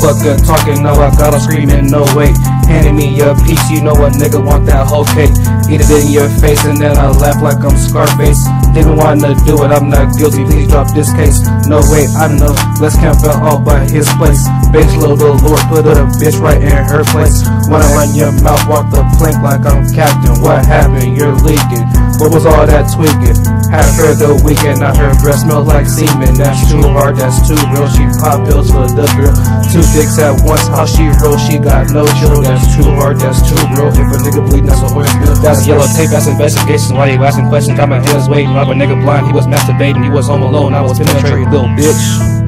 fucking talking, no, I got her screaming, no wait. Handing me a piece, you know a nigga want that whole cake. Eat it in your face and then I laugh like I'm Scarface. Didn't wanna do it, I'm not guilty, please drop this case. No wait, I know, let's camp out all by his place. Bitch, little Lord, put a bitch right in her place. Wanna run your mouth, walk the plank like I'm captain. What happened? You're leaking. What was all that tweaking? Had her the weekend, now her breath smells like semen. That's too hard, that's too real. She pop pills for the girl. Two dicks at once, how she roll? She got no chill. That's too hard, that's too real. If a nigga bleeding, that's a horse bill. That's yellow tape, that's investigation. Why you asking questions? Got my hands waiting. Rob a nigga blind, he was masturbating. He was home alone, I was penetrating, little bitch.